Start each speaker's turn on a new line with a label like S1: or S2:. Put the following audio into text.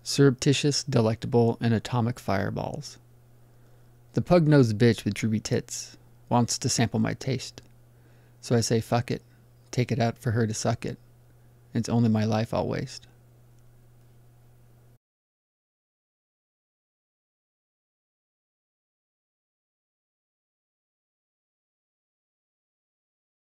S1: Surreptitious, Delectable, and Atomic Fireballs. The pug-nosed bitch with droopy tits wants to sample my taste. So I say fuck it, take it out for her to suck it. It's only my life I'll waste.